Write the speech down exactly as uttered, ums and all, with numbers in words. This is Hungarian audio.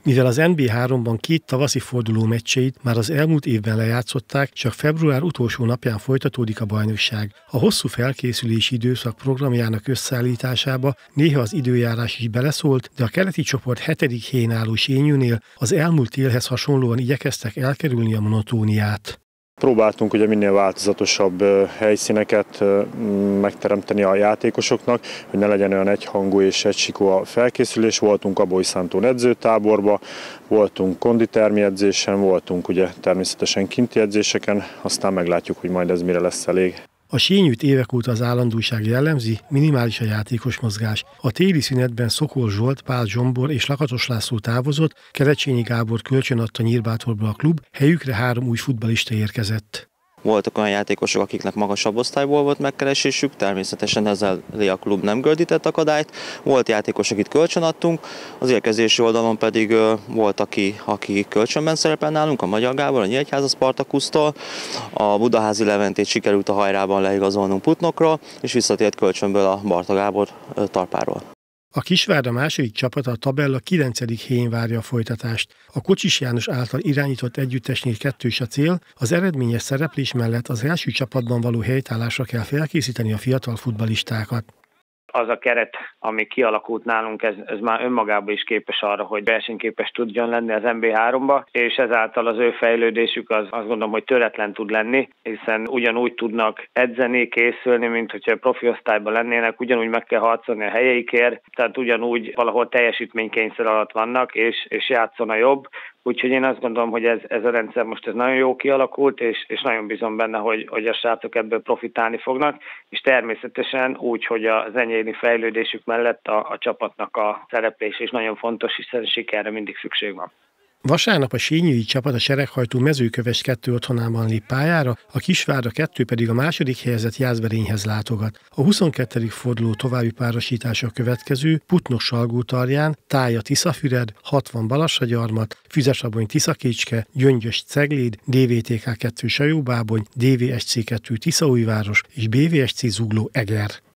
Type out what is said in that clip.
Mivel az en bé háromban két tavaszi forduló meccseit már az elmúlt évben lejátszották, csak február utolsó napján folytatódik a bajnokság. A hosszú felkészülési időszak programjának összeállításába néha az időjárás is beleszólt, de a keleti csoport hetedik helyén álló Sényűnél az elmúlt télhez hasonlóan igyekeztek elkerülni a monotóniát. Próbáltunk ugye minél változatosabb helyszíneket megteremteni a játékosoknak, hogy ne legyen olyan egyhangú és egysikú a felkészülés. Voltunk a Bolyszántón edzőtáborba, voltunk konditermi edzésen, voltunk ugye természetesen kinti edzéseken, aztán meglátjuk, hogy majd ez mire lesz elég. A Sényűt évek óta az állandóság jellemzi, minimális a játékos mozgás. A téli szünetben Szokol Zsolt, Pál Zsombor és Lakatos László távozott, Kerecsényi Gábor kölcsön adta Nyírbátorba a klub, helyükre három új futballista érkezett. Voltak olyan játékosok, akiknek magasabb osztályból volt megkeresésük, természetesen ezzel a klub nem gördített akadályt. Volt játékos, akit kölcsön adtunk, az érkezési oldalon pedig volt, aki, aki kölcsönben szerepel nálunk, a Magyar Gábor, a Nyíregyháza Spartakusztól, a Budaházi Leventét sikerült a hajrában leigazolnunk Putnokra, és visszatért kölcsönből a Barta Gábor Tarpáról. A Kisvárda második csapata a tabella kilencedik helyén várja a folytatást. A Kocsis János által irányított együttesnél kettős a cél, az eredményes szereplés mellett az első csapatban való helytállásra kell felkészíteni a fiatal futballistákat. Az a keret, ami kialakult nálunk, ez, ez már önmagában is képes arra, hogy versenyképes tudjon lenni az en bé háromba, és ezáltal az ő fejlődésük az azt gondolom, hogy töretlen tud lenni, hiszen ugyanúgy tudnak edzeni, készülni, mint hogyha profi osztályban lennének, ugyanúgy meg kell harcolni a helyeikért, tehát ugyanúgy valahol teljesítménykényszer alatt vannak, és, és játszon a jobb. Úgyhogy én azt gondolom, hogy ez, ez a rendszer most ez nagyon jó kialakult, és, és nagyon bízom benne, hogy, hogy a srácok ebből profitálni fognak, és természetesen úgy, hogy az enyéni fejlődésük mellett a, a csapatnak a szereplése is nagyon fontos, hiszen sikerre mindig szükség van. Vasárnap a sényői csapat a Sereghajtó Mezőköves kettő otthonában lép pályára, a Kisvárda kettő pedig a második helyezett Jászberényhez látogat. A huszonkettedik forduló további párosítása a következő: Putnok Salgótarján, Tája Tiszafüred, hatvan Balassagyarmat, Füzesabony Tiszakécske, Gyöngyös Cegléd, dé vé té ká kettő Sajóbábony, dé vé es cé kettő Tiszaújváros és bé vé es cé Zugló Eger.